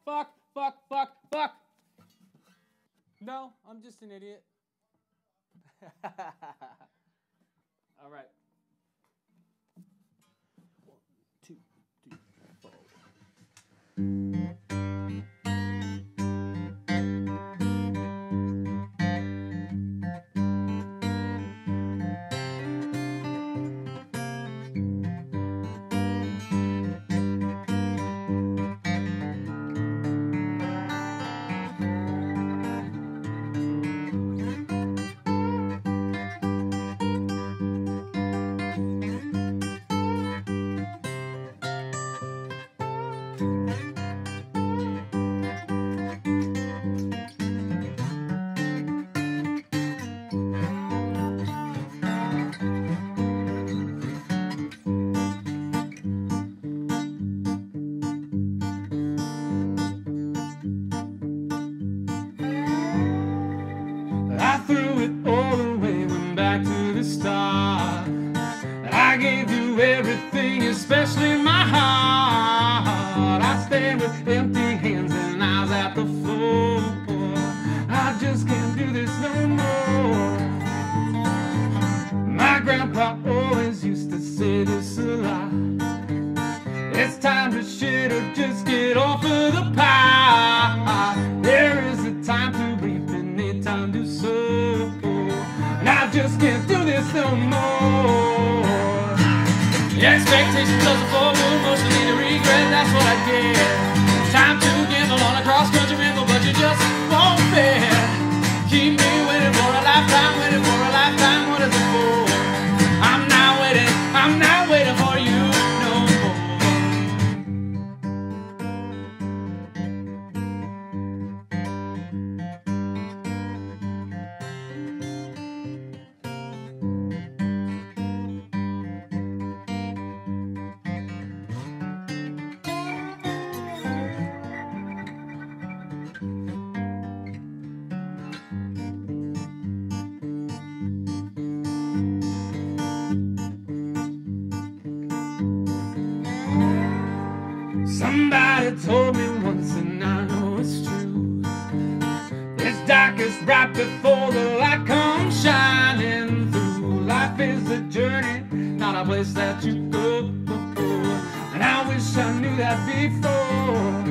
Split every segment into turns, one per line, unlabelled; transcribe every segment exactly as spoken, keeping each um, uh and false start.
fuck, fuck, fuck, fuck. No, I'm just an idiot. All right. One, two, three, four. Threw it all away, went back to the start. I gave you everything, especially my heart. I stand with empty hands and eyes at the floor. I just can't do this no more. My grandpa always used to say this a lot. It's time to shit or just get off of the pie. There is a time to reap and a time to sow. And I just can't do this no more. The expectations of the forward, mostly the regret, that's what I get. Time to gamble on a cross-country ramble, but you just won't bear. Keep me waiting for a lifetime, waiting for a lifetime, what is it for? I'm not waiting, I'm not waiting for you no more. Somebody told me once, and I know it's true. It's darkest right before the light comes shining through. Life is a journey, not a place that you go. And I wish I knew that before.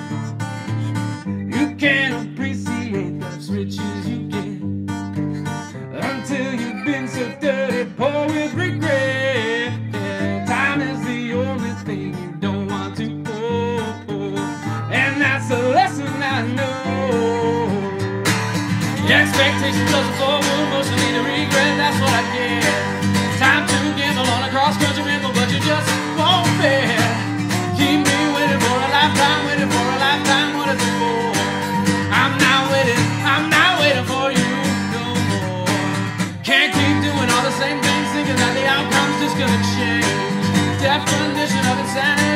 You can't appreciate those riches you get until you've been so dirty, poor with regret. Time is the only thing you don't want to. And that's a lesson I know. The expectations of the forward, mostly the regret, that's what I get. Time to gamble on a cross-country ramble, but you just won't bear. Keep me waiting for a lifetime, waiting for a lifetime, what is it for? I'm not waiting, I'm not waiting for you no more. Can't keep doing all the same things, thinking that the outcome's just gonna change. Definition of insanity.